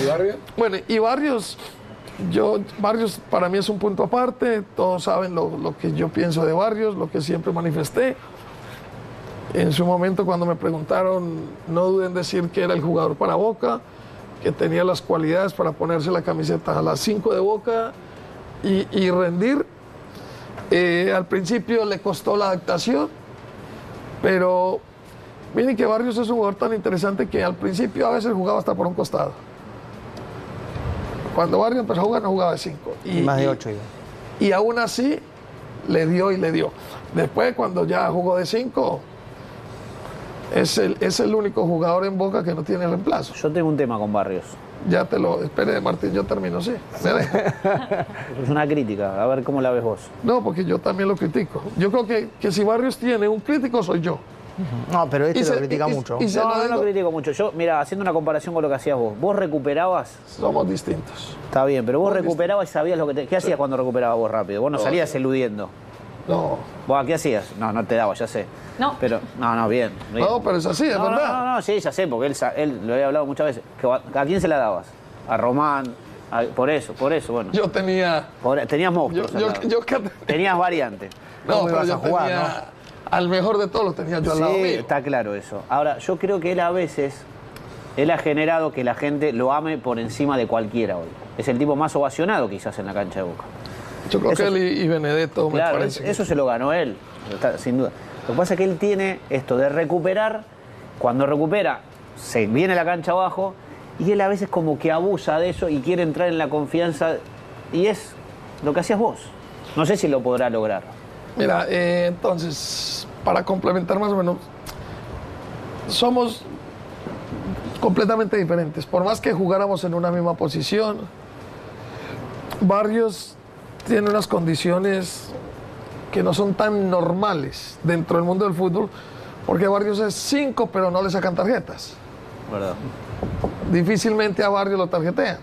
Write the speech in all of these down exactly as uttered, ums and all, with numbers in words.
¿Y Barrios? Bueno, y Barrios, yo, Barrios para mí es un punto aparte, todos saben lo, lo que yo pienso de Barrios, lo que siempre manifesté. En su momento cuando me preguntaron, no duden en decir que era el jugador para Boca, que tenía las cualidades para ponerse la camiseta a las cinco de Boca y, y rendir. Eh, al principio le costó la adaptación, pero miren que Barrios es un jugador tan interesante que al principio a veces jugaba hasta por un costado. Cuando Barrios empezó a jugar no jugaba de cinco. Y, más de ocho. Y, y aún así le dio y le dio. Después cuando ya jugó de cinco, es el, es el único jugador en Boca que no tiene reemplazo. Yo tengo un tema con Barrios. Ya te lo, espere Martín, yo termino, sí. ¿Me deja? Es una crítica, a ver cómo la ves vos. No, porque yo también lo critico. Yo creo que, que si Barrios tiene un crítico soy yo. No, pero este Y lo se- critica y- mucho. y se- No, lo no digo- lo critico mucho. Yo, mira, haciendo una comparación con lo que hacías vos. Vos recuperabas, Somos distintos. está bien, pero vos Vos recuperabas y sabías lo que te... ¿Qué hacías cuando recuperabas vos rápido? Vos no salías eludiendo. No, ¿Vos qué hacías? No, no te daba, ya sé. No. Pero, no, no, bien. bien. no, pero es así, es no, no, verdad. no, no, sí, ya sé, porque él, sa- él lo había hablado muchas veces. Que ¿A a quién se la dabas? A Román. a- por eso, por eso, bueno. Yo tenía... Por- tenías Yo, monstruos. yo, al lado. yo, que- Tenías variantes. no, ¿Cómo pero ibas yo a jugar, tenía... Al mejor de todos lo tenía yo al lado Sí, mío. está claro eso. Ahora, yo creo que él a veces, él ha generado que la gente lo ame por encima de cualquiera hoy. Es el tipo más ovacionado quizás en la cancha de Boca. Yo creo Eso que él es- y, y Benedetto me Claro, parece. que- eso se lo ganó él, está- sin duda. Lo que pasa es que él tiene esto de recuperar, cuando recupera, se viene la cancha abajo, y él a veces como que abusa de eso y quiere entrar en la confianza, y es lo que hacías vos. No sé si lo podrá lograr. Mira, eh, entonces, para complementar más o menos, somos completamente diferentes. Por más que jugáramos en una misma posición, Barrios tiene unas condiciones que no son tan normales dentro del mundo del fútbol, porque Barrios es cinco, pero no le sacan tarjetas. ¿Verdad? Difícilmente a Barrios lo tarjetean,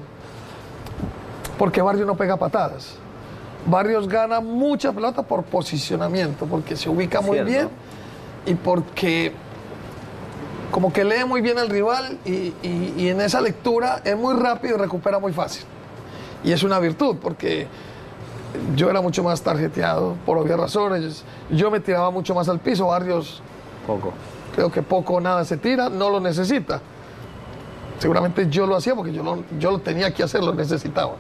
porque Barrios no pega patadas. Barrios gana mucha pelota por posicionamiento, porque se ubica muy Cierto. bien y porque como que lee muy bien al rival y, y- y en esa lectura es muy rápido y recupera muy fácil. Y es una virtud, porque yo era mucho más tarjeteado por obvias razones. Yo me tiraba mucho más al piso. Barrios Poco. creo que poco o nada se tira, no lo necesita. Seguramente yo lo hacía porque yo lo, yo lo tenía que hacer, lo necesitaba.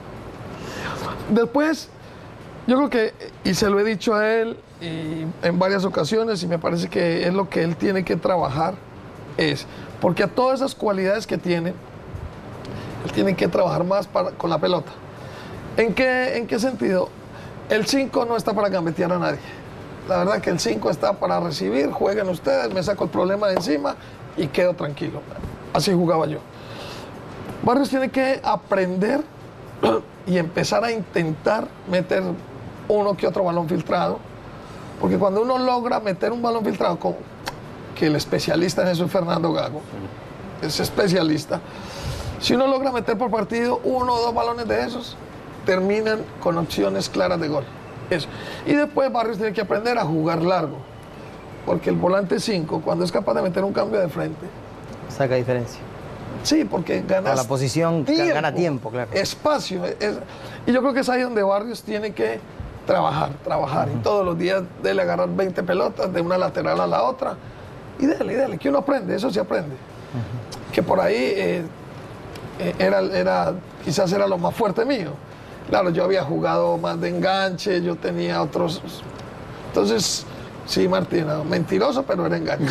Después, yo creo que, y se lo he dicho a él y en varias ocasiones, y me parece que es lo que él tiene que trabajar, es, porque a todas esas cualidades que tiene, él tiene que trabajar más para- con la pelota. ¿En qué, ¿En qué sentido? El cinco no está para gambetear a nadie. La verdad que el cinco está para recibir, jueguen ustedes, me saco el problema de encima y quedo tranquilo. Así jugaba yo. Barrios tiene que aprender y empezar a intentar meter uno que otro balón filtrado, porque cuando uno logra meter un balón filtrado, como que el especialista en eso es Fernando Gago, es especialista, si uno logra meter por partido uno o dos balones de esos, terminan con opciones claras de gol. Eso. Y después Barrios tiene que aprender a jugar largo, porque el volante cinco, cuando es capaz de meter un cambio de frente, Saca diferencia. sí, porque gana A la posición gana tiempo, claro. espacio. es- y yo creo que es ahí donde Barrios tiene que trabajar, trabajar. Y todos los días dele agarrar veinte pelotas de una lateral a la otra. Y dele, y dele, que uno aprende, eso se aprende. Que por ahí eh, eh, era, era, quizás era lo más fuerte mío. Claro, yo había jugado más de enganche, yo tenía otros... Entonces, sí, Martina, mentiroso, pero era enganche.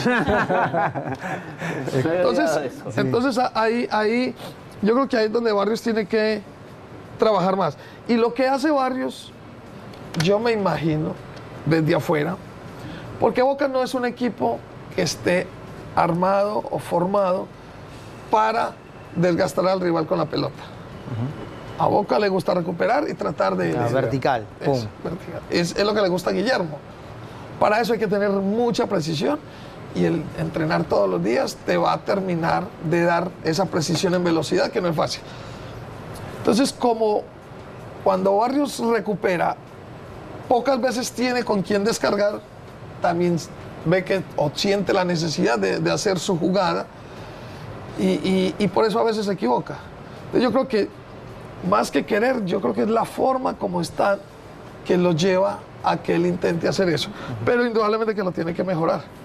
Entonces, entonces a- ahí, ahí, yo creo que ahí es donde Barrios tiene que trabajar más. Y lo que hace Barrios, yo me imagino, desde afuera, porque Boca no es un equipo que esté armado o formado para desgastar al rival con la pelota. A Boca le gusta recuperar y tratar de... La de- vertical, pum. es, vertical. Es, es lo que le gusta a Guillermo. Para eso hay que tener mucha precisión y el entrenar todos los días te va a terminar de dar esa precisión en velocidad que no es fácil. Entonces, como cuando Barrios recupera, pocas veces tiene con quién descargar, también ve que o siente la necesidad de, de hacer su jugada y, y- y por eso a veces se equivoca. Entonces yo creo que más que querer, yo creo que es la forma como está que lo lleva a que él intente hacer eso. Pero indudablemente que lo tiene que mejorar.